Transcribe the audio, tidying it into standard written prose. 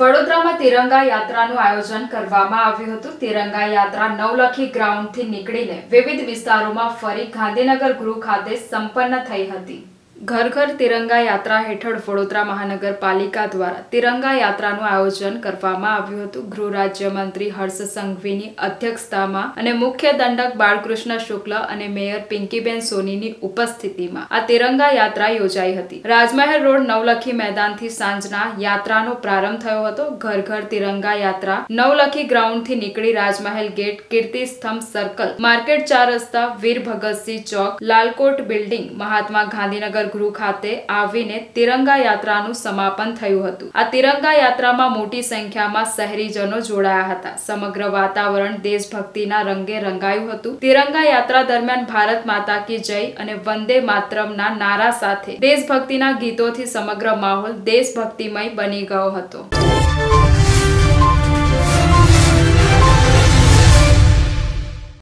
વડોદરામાં તિરંગા યાત્રાનું આયોજન કરવામાં આવ્યું હતું। તિરંગા યાત્રા નવલખી ગ્રાઉન્ડથી નીકળીને વિવિધ વિસ્તારોમાં ફરી ગાંધીનગર ગૃહ ખાતે સંપન્ન થઈ હતી। ઘર ઘર તિરંગા યાત્રા હેઠળ વડોદરા મહાનગરપાલિકા દ્વારા તિરંગા યાત્રાનું આયોજન કરવામાં આવ્યું હતું। ગૃહ રાજ્યમંત્રી હર્ષ સંઘવીની અધ્યક્ષતામાં અને મુખ્ય દંડક બાલકૃષ્ણ શુક્લ અને મેયર પિંકીબેન સોનીની ઉપસ્થિતિમાં આ તિરંગા યાત્રા યોજાઈ હતી। રાજમહેલ રોડ નવલખી મેદાનથી સાંજના યાત્રાનો પ્રારંભ થયો હતો। ઘર ઘર તિરંગા યાત્રા નવલખી ગ્રાઉન્ડથી નીકળી રાજમહેલ ગેટ, કીર્તિ સ્તંભ સર્કલ, માર્કેટ 4 રસ્તા, વીર ભગતસિંહ ચોક, લાલકોટ બિલ્ડિંગ, મહાત્મા ગાંધીનગર ગૃહ ખાતે આવીને તિરંગા યાત્રાનું સમાપન થયું હતું। આ તિરંગા યાત્રામાં મોટી સંખ્યામાં શહેરીજનો જોડાયા હતા। સમગ્ર વાતાવરણ દેશભક્તિના રંગે રંગાયું હતું। તિરંગા યાત્રા દરમિયાન ભારત માતા કી જય અને વંદે માતરમના નારા સાથે દેશભક્તિના ગીતોથી સમગ્ર માહોલ દેશભક્તિમય બની ગયો હતો।